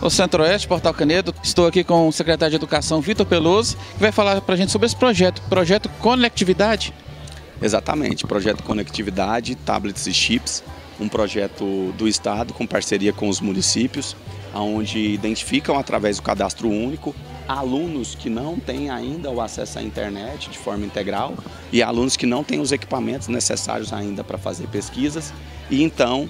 o Centro-Oeste, Portal Canedo. Estou aqui com o secretário de Educação, Vitor Peloso, que vai falar para a gente sobre esse projeto Conectividade. Exatamente, projeto Conectividade, tablets e chips, um projeto do Estado com parceria com os municípios, onde identificam através do cadastro único alunos que não têm ainda o acesso à internet de forma integral e alunos que não têm os equipamentos necessários ainda para fazer pesquisas e então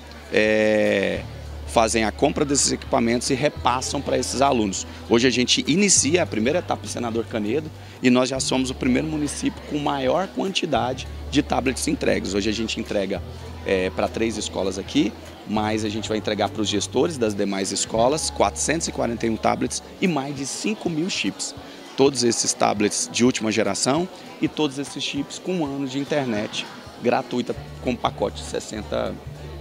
fazem a compra desses equipamentos e repassam para esses alunos. Hoje a gente inicia a primeira etapa do Senador Canedo e nós já somos o primeiro município com maior quantidade de tablets entregues. Hoje a gente entrega para 3 escolas aqui, mas a gente vai entregar para os gestores das demais escolas 441 tablets e mais de 5.000 chips. Todos esses tablets de última geração e todos esses chips com 1 ano de internet gratuita com pacote de 60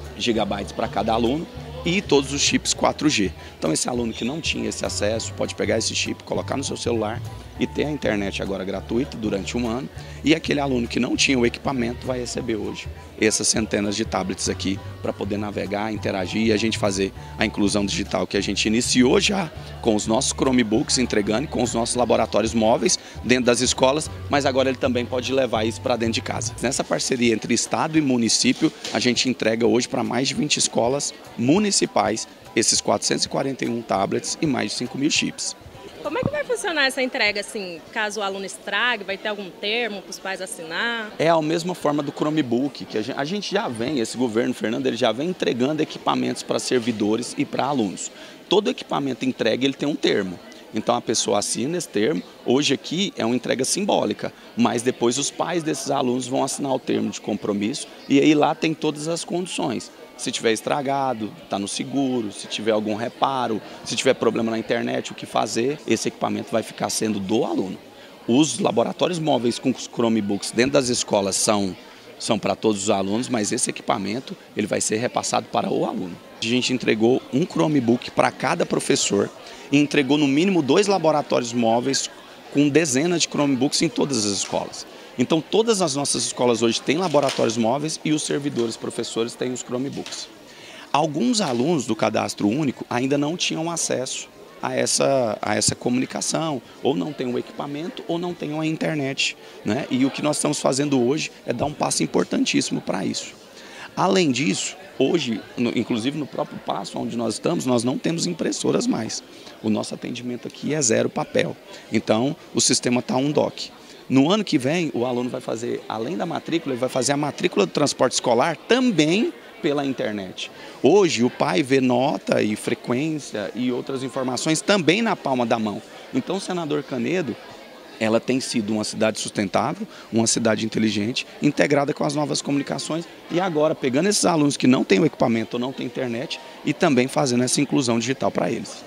GB para cada aluno e todos os chips 4G. Então esse aluno que não tinha esse acesso pode pegar esse chip, colocar no seu celular e ter a internet agora gratuita durante 1 ano. E aquele aluno que não tinha o equipamento vai receber hoje essas centenas de tablets aqui para poder navegar, interagir e a gente fazer a inclusão digital que a gente iniciou já com os nossos Chromebooks entregando, com os nossos laboratórios móveis dentro das escolas, mas agora ele também pode levar isso para dentro de casa. Nessa parceria entre Estado e município, a gente entrega hoje para mais de 20 escolas municipais esses 441 tablets e mais de 5.000 chips. Como é que vai funcionar essa entrega, assim, caso o aluno estrague, vai ter algum termo para os pais assinar? É a mesma forma do Chromebook, que a gente já vem, esse governo, Fernando, ele já vem entregando equipamentos para servidores e para alunos. Todo equipamento entregue, ele tem um termo. Então a pessoa assina esse termo, hoje aqui é uma entrega simbólica, mas depois os pais desses alunos vão assinar o termo de compromisso e aí lá tem todas as condições. Se tiver estragado, está no seguro, se tiver algum reparo, se tiver problema na internet, o que fazer, esse equipamento vai ficar sendo do aluno. Os laboratórios móveis com os Chromebooks dentro das escolas são para todos os alunos, mas esse equipamento ele vai ser repassado para o aluno. A gente entregou um Chromebook para cada professor e entregou no mínimo 2 laboratórios móveis com dezenas de Chromebooks em todas as escolas. Então todas as nossas escolas hoje têm laboratórios móveis e os servidores, professores têm os Chromebooks. Alguns alunos do cadastro único ainda não tinham acesso a essa comunicação, ou não têm o equipamento ou não têm a internet, né? E o que nós estamos fazendo hoje é dar um passo importantíssimo para isso. Além disso, hoje, inclusive no próprio passo onde nós estamos, nós não temos impressoras mais. O nosso atendimento aqui é 0 papel. Então, o sistema está on dock. No ano que vem, o aluno vai fazer, além da matrícula, ele vai fazer a matrícula do transporte escolar também pela internet. Hoje, o pai vê nota e frequência e outras informações também na palma da mão. Então, o Senador Canedo, ela tem sido uma cidade sustentável, uma cidade inteligente, integrada com as novas comunicações e agora pegando esses alunos que não têm o equipamento ou não têm internet e também fazendo essa inclusão digital para eles.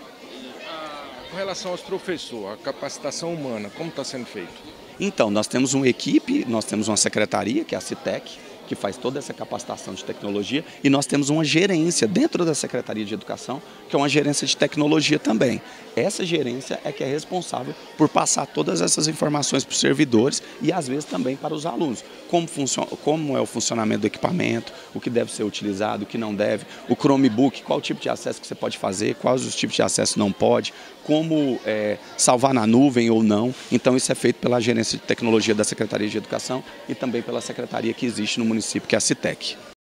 Com relação aos professores, a capacitação humana, como está sendo feito? Então, nós temos uma equipe, nós temos uma secretaria, que é a CITEC, que faz toda essa capacitação de tecnologia, e nós temos uma gerência dentro da Secretaria de Educação, que é uma gerência de tecnologia também. Essa gerência é que é responsável por passar todas essas informações para os servidores e às vezes também para os alunos. Como é o funcionamento do equipamento, o que deve ser utilizado, o que não deve, o Chromebook, qual tipo de acesso que você pode fazer, quais os tipos de acesso não pode, como salvar na nuvem ou não. Então isso é feito pela gerência de tecnologia da Secretaria de Educação e também pela secretaria que existe no município, que é a CITEC.